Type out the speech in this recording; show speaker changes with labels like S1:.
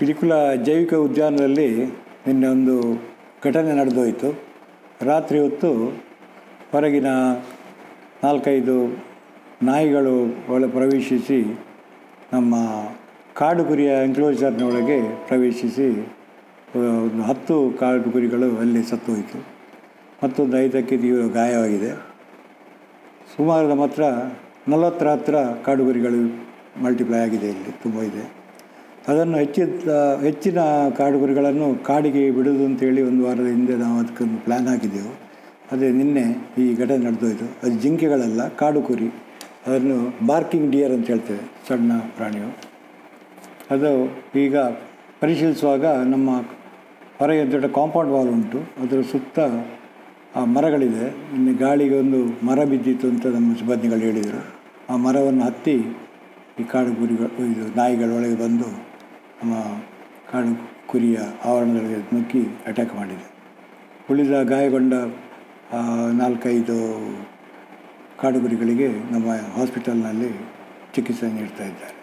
S1: ಪಿಲಿಕುಳ ಜೈವಿಕ ಉದ್ಯಾನದಲ್ಲಿ ನಿನ್ನೆ ಒಂದು ಘಟನೆ ನಡೆದೋಯಿತು. ರಾತ್ರಿ ಹೊತ್ತು ಹೊರಗಿನ 4-5 ನಾಯಿಗಳು ಒಳಗೆ ಪ್ರವೇಶಿಸಿ ನಮ್ಮ ಕಾಡು ಕುರಿಯ ಎನ್ಕ್ಲೋಜರ್ನೊಳಗೆ ಪ್ರವೇಶಿಸಿ ಒಂದು 10 ಕಾಡು ಕುರಿಗಳು ಅಲ್ಲಿ ಸತ್ತೋಯಿತು. ಮತ್ತೊಂದು 5ಕ್ಕೆ ತೀವ್ರ ಗಾಯವಾಗಿದೆ. ಸುಮಾರು ನಮ್ಮ ಹತ್ರ 40 ಹತ್ರ ಕಾಡು ಕುರಿಗಳು ಮಲ್ಟಿಪ್ಲೈ ಆಗಿದೆ, ಇಲ್ಲಿ ತುಂಬ ಇದೆ. ಅದನ್ನು ಹೆಚ್ಚಿನ ಕಾಡು ಕುರಿಗಳನ್ನು ಕಾಡಿಗೆ ಬಿಡೋದು ಅಂತೇಳಿ ಒಂದು ವಾರದ ಹಿಂದೆ ನಾವು ಅದಕ್ಕೊಂದು ಪ್ಲ್ಯಾನ್ ಹಾಕಿದ್ದೆವು. ಅದೇ ನಿನ್ನೆ ಈ ಘಟನೆ ನಡೆದೋಯ್ತು. ಅದು ಜಿಂಕೆಗಳಲ್ಲ, ಕಾಡು ಕುರಿ. ಅದನ್ನು ಬಾರ್ಕಿಂಗ್ ಡಿಯರ್ ಅಂತ ಹೇಳ್ತೇವೆ, ಸಣ್ಣ ಪ್ರಾಣಿಯು. ಅದು ಈಗ ಪರಿಶೀಲಿಸುವಾಗ ನಮ್ಮ ಹೊರಗೆ ದೊಡ್ಡ ಕಾಂಪೌಂಡ್ ವಾಲ್ ಉಂಟು, ಅದರ ಸುತ್ತ ಮರಗಳಿದೆ. ನಿನ್ನೆ ಗಾಳಿಗೆ ಒಂದು ಮರ ಬಿದ್ದಿತ್ತು ಅಂತ ನಮ್ಮ ಸಿಬ್ಬಂದಿಗಳು ಹೇಳಿದರು. ಆ ಮರವನ್ನು ಹತ್ತಿ ಈ ಕಾಡು ಕುರಿಗಳು ಇದು ನಾಯಿಗಳೊಳಗೆ ಬಂದು ನಮ್ಮ ಕಾಡು ಕುರಿಯ ಆವರಣಗಳಿಗೆ ನುಗ್ಗಿ ಅಟ್ಯಾಕ್ ಮಾಡಿದೆ. ಉಳಿದ ಗಾಯಗೊಂಡ 4-5 ಕಾಡು ಕುರಿಗಳಿಗೆ ನಮ್ಮ ಹಾಸ್ಪಿಟಲ್ನಲ್ಲಿ ಚಿಕಿತ್ಸೆ ನೀಡ್ತಾ ಇದ್ದಾರೆ.